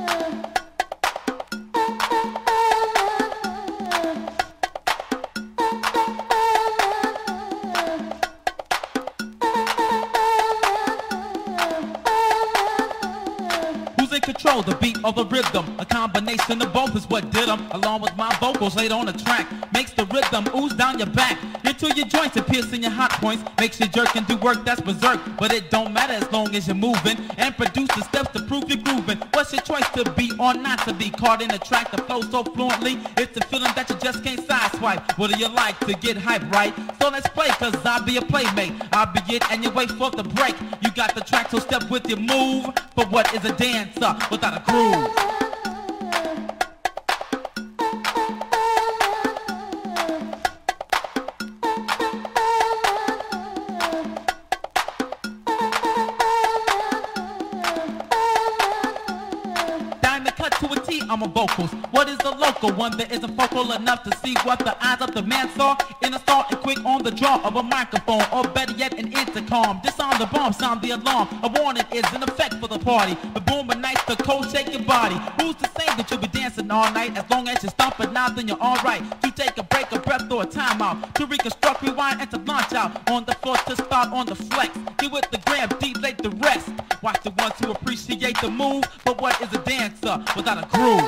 Who's in control, the beat or the rhythm? A combination of both is what did them. Along with my vocals laid on the track, makes the rhythm ooze down your back into your joints and piercing your hot points. Makes you jerk and do work that's berserk, but it don't matter as long as you're moving and produce the steps to prove you're grooving. What's your choice, to be or not to be? Caught in a track that flows so fluently, it's a feeling that you just can't sideswipe. What do you like to get hype, right? So let's play, cause I'll be a playmate. I'll be it and you wait for the break. You got the track, so step with your move. But what is a dancer without a groove? Cut to a T, I'm a vocals. What is the local one that isn't focal enough to see what the eyes of the man saw? In a start and quick on the draw of a microphone, or better yet an intercom. Disarm the bomb, sound the alarm. A warning is in effect for the party. The boom ignites the cold, shake your body. Who's to say that you'll be dancing all night? As long as you're stomping now, then you're alright. To take a break, a breath, or a timeout. To reconstruct, rewind, and to launch out. On the floor to start on the flex. Get with the gram, delay the rest. Watch the ones who appreciate the move. But what is a dancer without a groove?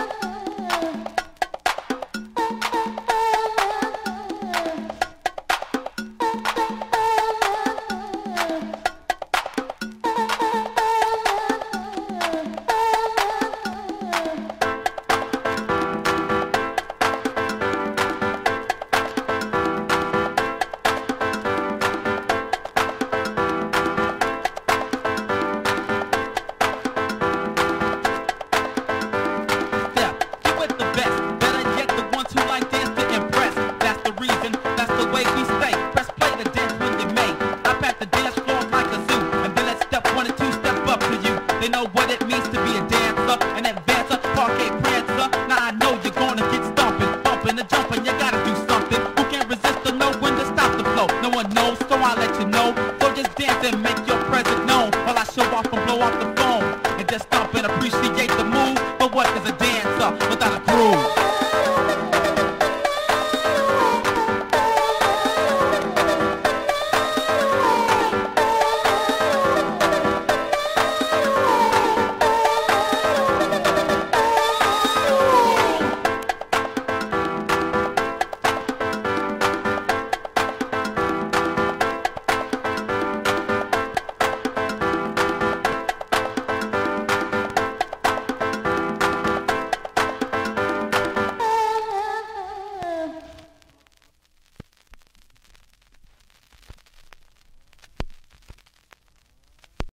They know what it means to be a dancer, an advancer, parquet prancer. Now I know you're gonna get stomping, bumping and jumping. You gotta do something. Who can't resist or know when to stop the flow? No one knows, so I'll let you know. So just dance and make your presence known while I show off and blow off the phone. And just stomp and appreciate the move. But what is a dancer without a groove?